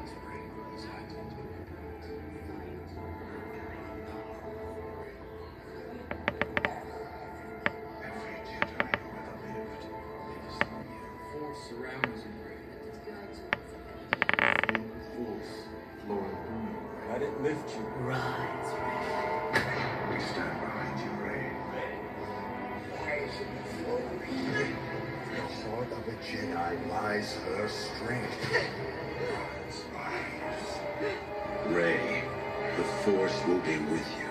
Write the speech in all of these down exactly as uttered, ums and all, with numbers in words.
Surrounds you. Force, Lord, let it lift you. Rise, Rey. We stand behind you, Rey. The heart of a Jedi lies her strength. Rise. Rey, the Force will be with you.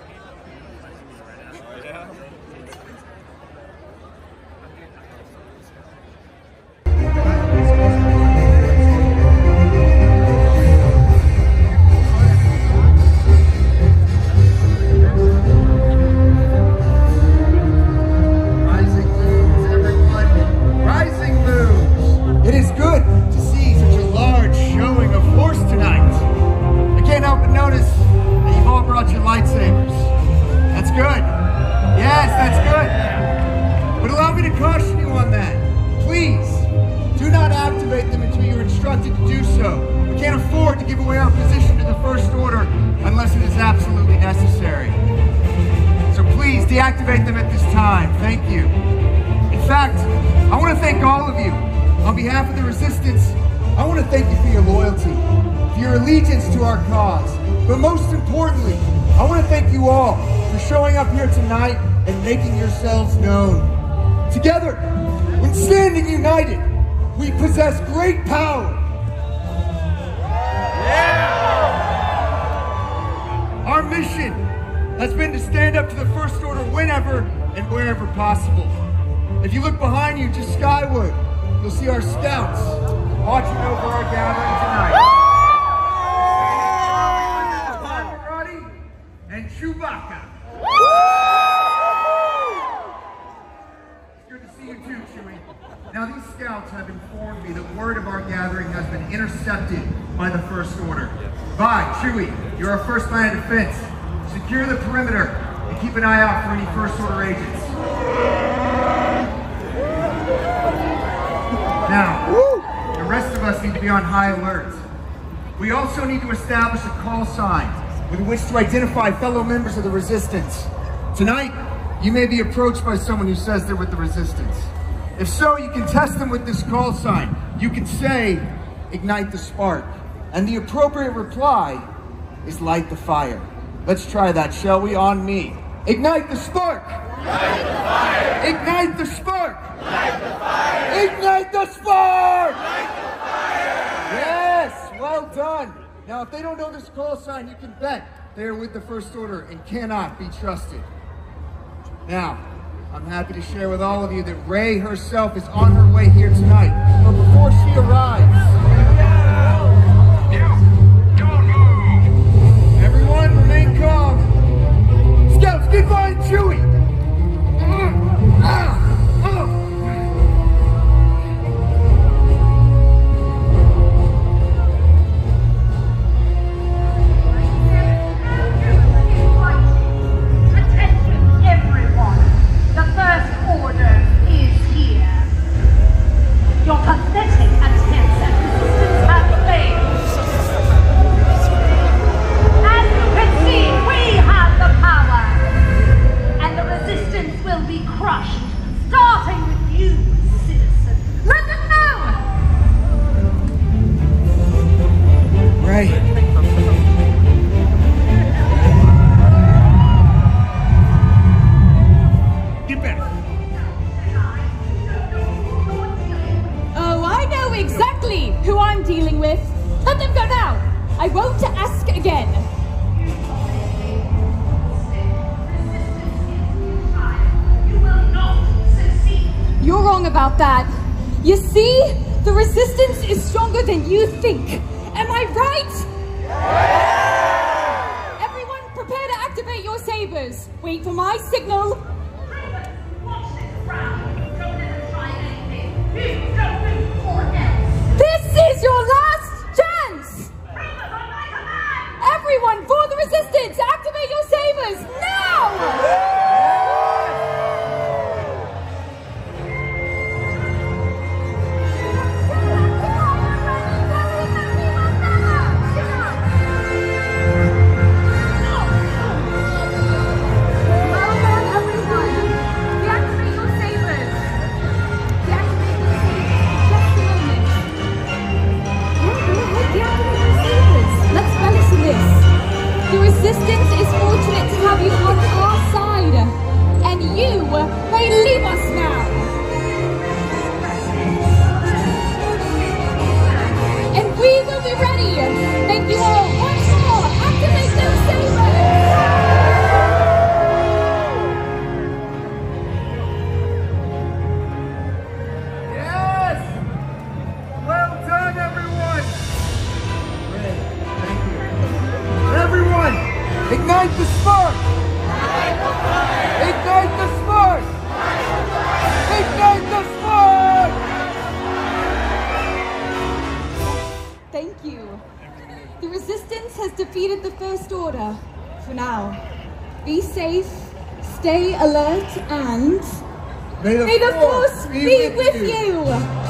Deactivate them at this time. Thank you. In fact, I want to thank all of you. On behalf of the Resistance, I want to thank you for your loyalty, for your allegiance to our cause. But most importantly, I want to thank you all for showing up here tonight and making yourselves known. Together, when standing united, we possess great power. Yeah! Our mission has been to stand up to the First Order whenever and wherever possible. If you look behind you, just skyward, you'll see our scouts watching over our gathering tonight. Maserati and Chewbacca. It's good to see you too, Chewie. Now these scouts have informed me that word of our gathering has been intercepted by the First Order. Vi, Chewie, you're our first line of defense. Secure the perimeter and keep an eye out for any First Order agents. Now, the rest of us need to be on high alert. We also need to establish a call sign with which to identify fellow members of the Resistance. Tonight, you may be approached by someone who says they're with the Resistance. If so, you can test them with this call sign. You can say, ignite the spark. And the appropriate reply is light the fire. Let's try that, shall we? On me. Ignite the spark! Light the fire! Ignite the spark! Light the fire! Ignite the spark! Light the fire! Yes, well done. Now, if they don't know this call sign, you can bet they are with the First Order and cannot be trusted. Now, I'm happy to share with all of you that Rey herself is on her way here tonight. But before she arrives, remain calm. Scouts, get behind Chewie. Uh, uh, uh. Attention, everyone. The First Order is here. Your pathetic attempts at resistance have failed. We have the power, and the Resistance will be crushed, starting with you, citizen. Let them know! Rey. Get back. Oh, I know exactly who I'm dealing with. Let them go now. I won't ask again. You're wrong about that. You see, the Resistance is stronger than you think. Am I right? Yeah! Everyone, prepare to activate your sabers. Wait for my signal. This is your last chance! Everyone, for the Resistance, activate your sabers now! order for now. Be safe, stay alert, and May the, may the force force be be with with you. you.